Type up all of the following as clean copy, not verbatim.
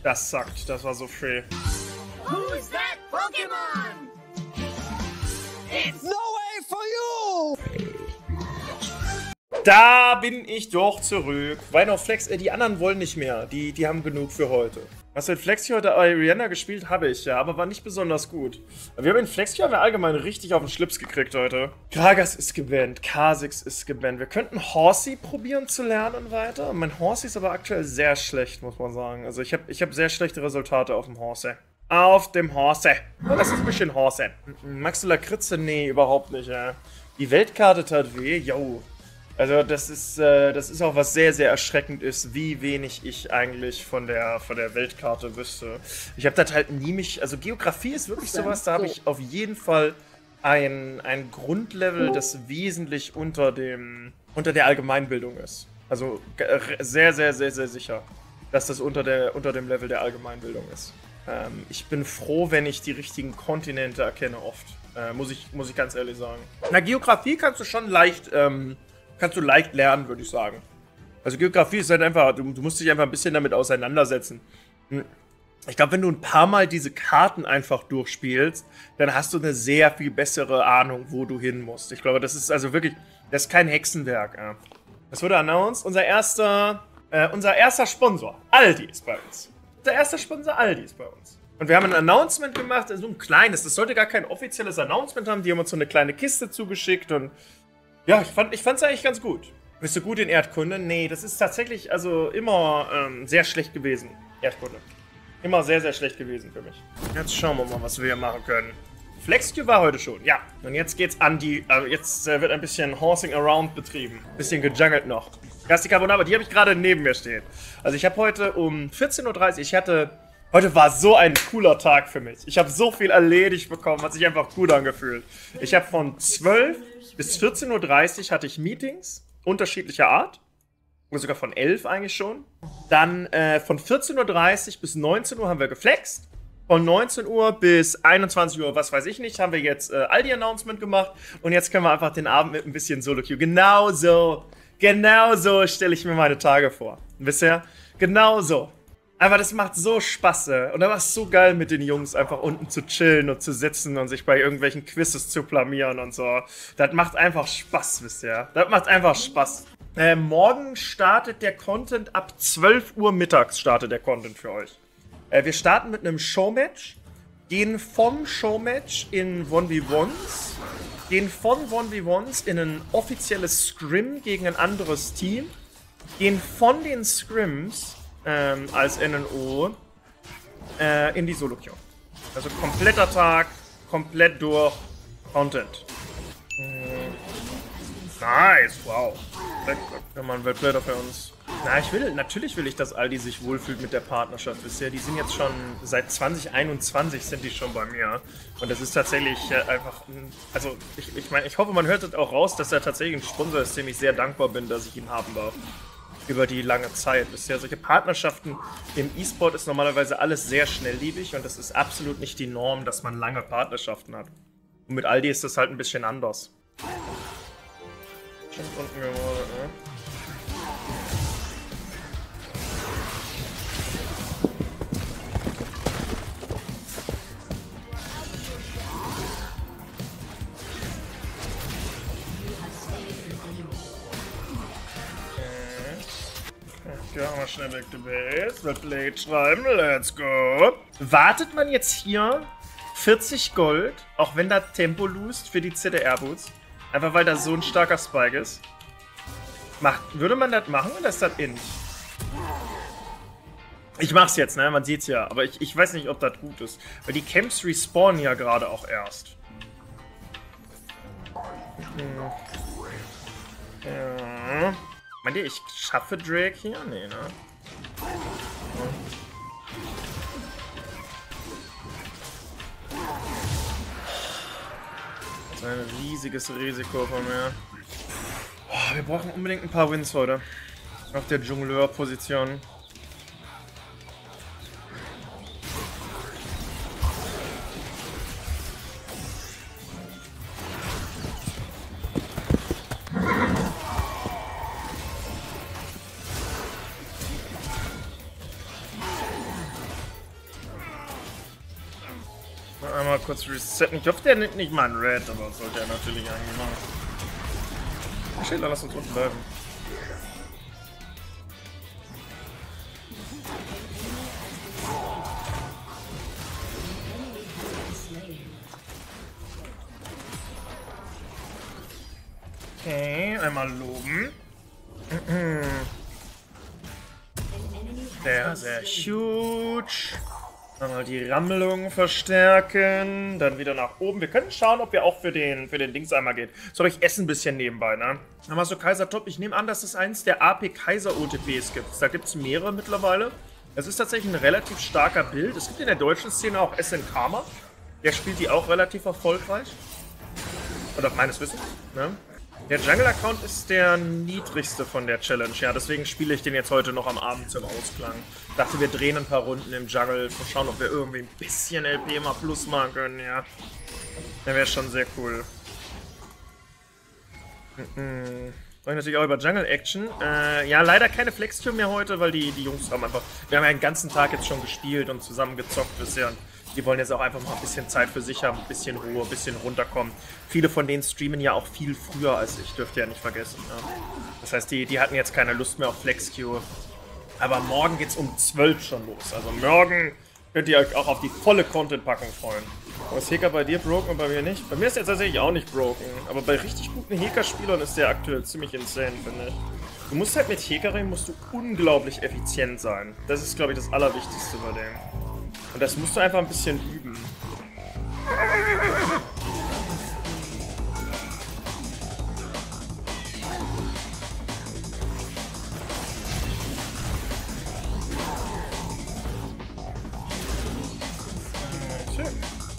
Das sagt, das war so viel. Who's that Pokemon? It's No way for you! Da bin ich doch zurück. Wein Flex, die anderen wollen nicht mehr. Die haben genug für heute. Was hat Flexi heute Ariana gespielt? Habe ich, ja, aber war nicht besonders gut. Wir haben in Flexi allgemein richtig auf den Schlips gekriegt heute. Gragas ist gebannt, Kha'Zix ist gebannt. Wir könnten Horsey probieren zu lernen weiter. Mein Horsey ist aber aktuell sehr schlecht, muss man sagen. Also ich hab sehr schlechte Resultate auf dem Horsey. Auf dem Horsey. Oh, das ist ein bisschen Horsey. Magst du Lakritze? Nee, überhaupt nicht, ja. Die Weltkarte tat weh, yo. Also das ist auch was sehr, sehr erschreckend ist, wie wenig ich eigentlich von der Weltkarte wüsste. Ich habe das halt nie also Geografie ist wirklich sowas, da habe ich auf jeden Fall ein Grundlevel, das wesentlich unter der Allgemeinbildung ist. Also sehr, sehr, sehr, sehr sicher, dass das unter dem Level der Allgemeinbildung ist. Ich bin froh, wenn ich die richtigen Kontinente erkenne oft, muss ich ganz ehrlich sagen. Na, Geografie kannst du schon leicht lernen, würde ich sagen. Also Geografie ist halt einfach, du musst dich einfach ein bisschen damit auseinandersetzen. Ich glaube, wenn du ein paar Mal diese Karten einfach durchspielst, dann hast du eine sehr viel bessere Ahnung, wo du hin musst. Ich glaube, das ist also wirklich, das ist kein Hexenwerk. Ja. Das wurde announced. Unser erster Sponsor, Aldi, ist bei uns. Unser erster Sponsor, Aldi, ist bei uns. Und wir haben ein Announcement gemacht, so ein kleines, das sollte gar kein offizielles Announcement haben, die haben uns so eine kleine Kiste zugeschickt und ja, ich fand's eigentlich ganz gut. Bist du gut in Erdkunde? Nee, das ist tatsächlich also immer sehr schlecht gewesen, Erdkunde. Immer sehr, sehr schlecht gewesen für mich. Jetzt schauen wir mal, was wir hier machen können. FlexQ war heute schon, ja. Und jetzt geht's an die, jetzt wird ein bisschen Horsing Around betrieben. Bisschen gejungelt noch. Gasti Carbonara, die habe ich gerade neben mir stehen. Also ich habe heute um 14:30 Uhr, heute war so ein cooler Tag für mich. Ich habe so viel erledigt bekommen, hat sich einfach gut angefühlt. Ich habe von 12 bis 14:30 Uhr hatte ich Meetings unterschiedlicher Art. Oder sogar von 11 eigentlich schon. Dann von 14:30 Uhr bis 19 Uhr haben wir geflext. Von 19 Uhr bis 21 Uhr, was weiß ich nicht, haben wir jetzt Aldi-Announcement gemacht. Und jetzt können wir einfach den Abend mit ein bisschen Solo-Queue. Genau so stelle ich mir meine Tage vor. Wisst ihr? Genau so. Aber das macht so Spaß. Und da war es so geil mit den Jungs, einfach unten zu chillen und zu sitzen und sich bei irgendwelchen Quizzes zu blamieren und so. Das macht einfach Spaß, wisst ihr? Das macht einfach Spaß. Morgen startet der Content, ab 12 Uhr mittags startet der Content für euch. Wir starten mit einem Showmatch, gehen vom Showmatch in 1v1s, gehen von 1v1s in ein offizielles Scrim gegen ein anderes Team, gehen von den Scrims als NNO in die Solo-Queue. Also kompletter Tag, komplett durch, Content. Nice, wow. Ja, man, Weltplayer für uns. Na, natürlich will ich, dass Aldi sich wohlfühlt mit der Partnerschaft bisher. Die sind jetzt schon, seit 2021 sind die schon bei mir. Und das ist tatsächlich einfach, also ich meine, ich hoffe, man hört das auch raus, dass er tatsächlich ein Sponsor ist, dem ich sehr dankbar bin, dass ich ihn haben darf. Über die lange Zeit. Bisher solche Partnerschaften im E-Sport ist normalerweise alles sehr schnelllebig und das ist absolut nicht die Norm, dass man lange Partnerschaften hat. Und mit Aldi ist das halt ein bisschen anders. Schon unten geworden, ne? Ja, mal schnell weg die Base. Wird Blade schreiben. Let's go. Wartet man jetzt hier 40 Gold, auch wenn da Tempo loost für die CDR-Boots? Einfach weil da so ein starker Spike ist. Würde man das machen oder ist das in? Ich mach's jetzt, ne? Man sieht's ja. Aber ich weiß nicht, ob das gut ist. Weil die Camps respawnen ja gerade auch erst. Ja. Meint ihr, ich schaffe Drake hier? Nee, ne? Das ist ein riesiges Risiko von mir. Oh, wir brauchen unbedingt ein paar Wins heute. Auf der Jongleur-Position. kurz resetten. Ich hoffe, der nimmt nicht mal einen Red, aber das sollte er natürlich eigentlich machen. Shit, lass uns unten bleiben. Okay, einmal loben. Sehr, sehr huge. Einmal die Rammlung verstärken. Dann wieder nach oben. Wir können schauen, ob wir auch für den Dings einmal gehen. Soll ich essen ein bisschen nebenbei, ne? Dann machst du Kaiser Top. Ich nehme an, dass es eins der AP Kaiser OTPs gibt. Da gibt es mehrere mittlerweile. Es ist tatsächlich ein relativ starker Bild. Es gibt in der deutschen Szene auch SN Karma. Der spielt die auch relativ erfolgreich. Oder meines Wissens, ne? Der Jungle-Account ist der niedrigste von der Challenge, ja, deswegen spiele ich den jetzt heute noch am Abend zum Ausklang. Ich dachte, wir drehen ein paar Runden im Jungle, mal schauen, ob wir irgendwie ein bisschen LP mal plus machen können, ja. Der wäre schon sehr cool. Sprechen natürlich auch über Jungle-Action. Ja, leider keine Flex-Tür mehr heute, weil die Jungs haben einfach... Wir haben ja den ganzen Tag jetzt schon gespielt und zusammen gezockt bisher. Die wollen jetzt auch einfach mal ein bisschen Zeit für sich haben, ein bisschen Ruhe, ein bisschen runterkommen. Viele von denen streamen ja auch viel früher als ich, dürft ihr ja nicht vergessen. Ja. Das heißt, die hatten jetzt keine Lust mehr auf Flex-Queue. Aber morgen geht's um 12 schon los. Also morgen könnt ihr euch auch auf die volle Content-Packung freuen. Ist Heka bei dir broken und bei mir nicht? Bei mir ist er tatsächlich auch nicht broken. Aber bei richtig guten Heka-Spielern ist der aktuell ziemlich insane, finde ich. Du musst halt mit Hecarim musst du unglaublich effizient sein. Das ist, glaube ich, das Allerwichtigste bei dem. Und das musst du einfach ein bisschen üben. Schön.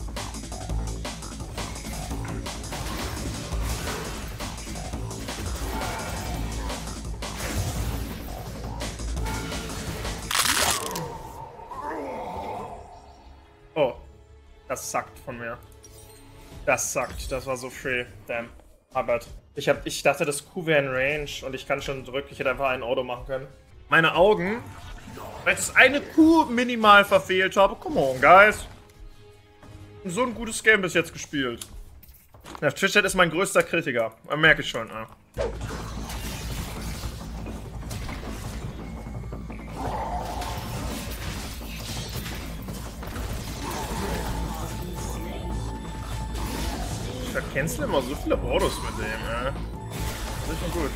Oh, das sackt von mir. Das sackt, das war so free. Damn. Aber ich dachte, das Q wäre in Range und ich kann schon drücken. Ich hätte einfach ein Auto machen können. Meine Augen, weil ich das eine Q minimal verfehlt habe. Come on, guys. So ein gutes Game bis jetzt gespielt. Ja, Twitch-Chat ist mein größter Kritiker. Merke ich schon. Ich vercancel immer so viele Autos mit dem, ja. Das ist schon gut.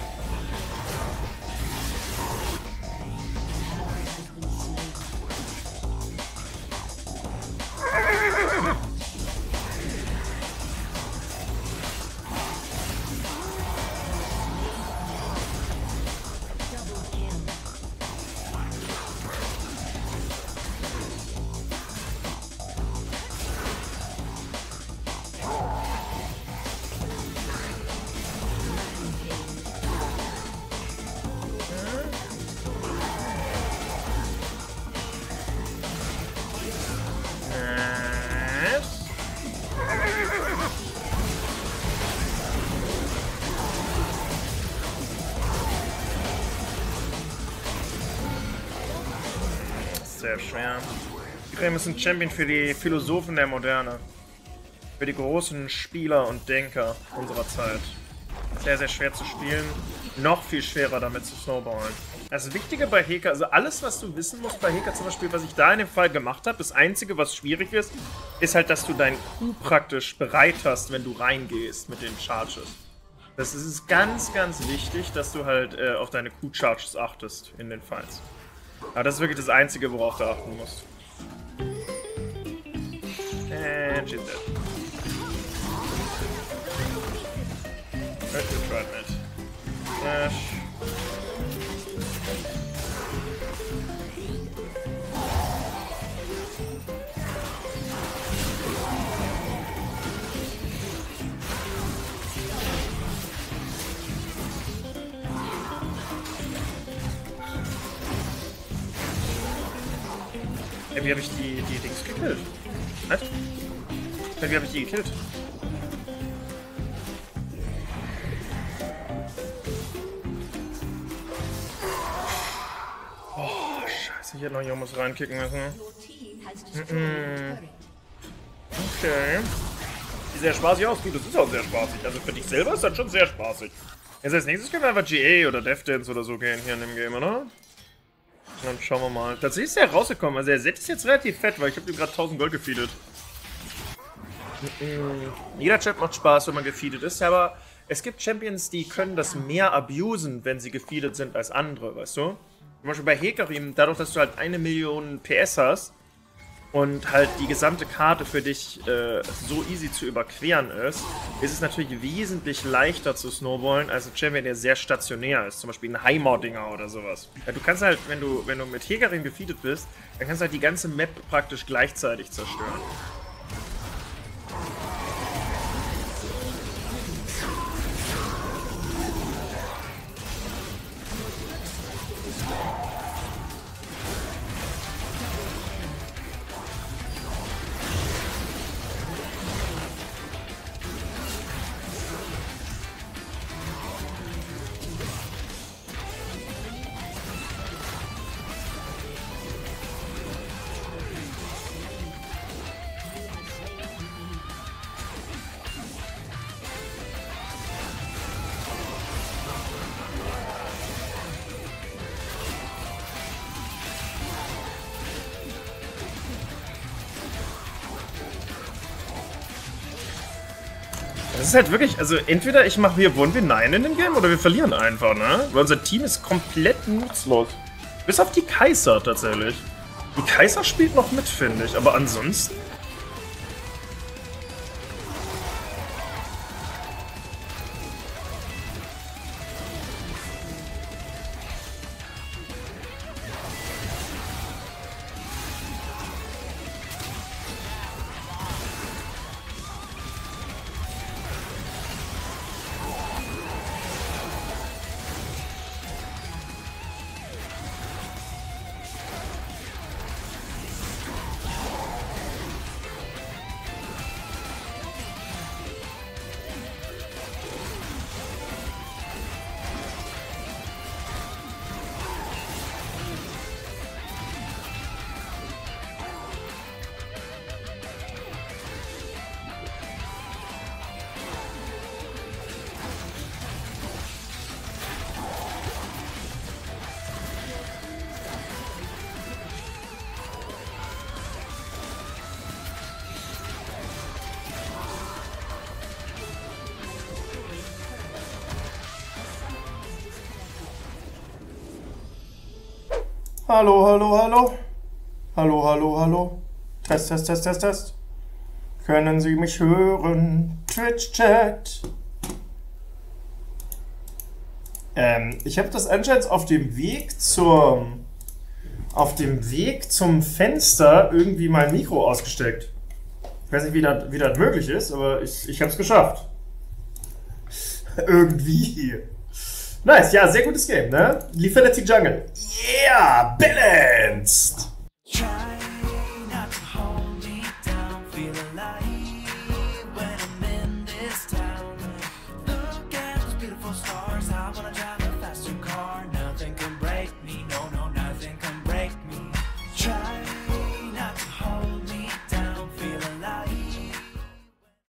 Sehr schwer. Hecarim ist ein Champion für die Philosophen der Moderne. Für die großen Spieler und Denker unserer Zeit. Sehr, sehr schwer zu spielen. Noch viel schwerer damit zu snowballen. Das Wichtige bei Heka, also alles, was du wissen musst bei Heka zum Beispiel, was ich da in dem Fall gemacht habe, das Einzige, was schwierig ist halt, dass du dein Q praktisch bereit hast, wenn du reingehst mit den Charges. Das ist ganz, ganz wichtig, dass du halt auf deine Q-Charges achtest in den Fights. Aber das ist wirklich das Einzige, worauf du achten musst. And she's dead. Let's try it. Flash. Wie habe ich die Dings gekillt? Was? Wie habe ich die gekillt? Oh, scheiße, ich hätte noch Jomus reinkicken müssen. Okay. Sieht sehr spaßig aus. Gut, das ist auch sehr spaßig. Also für dich selber ist das schon sehr spaßig. Jetzt als nächstes können wir einfach GA oder Death oder so gehen hier in dem Game, oder? Und dann schauen wir mal. Tatsächlich ist er rausgekommen. Also er selbst ist jetzt relativ fett, weil ich habe ihm gerade 1000 Gold gefeedet. Jeder Champ macht Spaß, wenn man gefeedet ist, aber es gibt Champions, die können das mehr abusen, wenn sie gefeedet sind als andere, weißt du? Zum Beispiel bei Hecarim, dadurch, dass du halt 1 Million PS hast und halt die gesamte Karte für dich so easy zu überqueren ist es natürlich wesentlich leichter zu snowballen als ein Champion, der sehr stationär ist. Zum Beispiel ein Heimerdinger oder sowas. Ja, du kannst halt, wenn du mit Hecarim gefeedet bist, dann kannst du halt die ganze Map praktisch gleichzeitig zerstören. Das ist halt wirklich, also entweder ich mache hier One Nein in dem Game oder wir verlieren einfach, ne? Weil unser Team ist komplett nutzlos. Bis auf die Kai'Sa tatsächlich. Die Kai'Sa spielt noch mit, finde ich, aber ansonsten... Hallo, hallo, hallo. Hallo, hallo, hallo. Test, Test, Test, Test, Test. Können Sie mich hören? Twitch-Chat. Ich habe das anscheinend auf dem Weg zum Fenster irgendwie mein Mikro ausgesteckt. Ich weiß nicht, wie das möglich ist, aber ich habe es geschafft. Irgendwie. Nice, ja, sehr gutes Game, ne? Lethality Jungle. Yeah, balanced!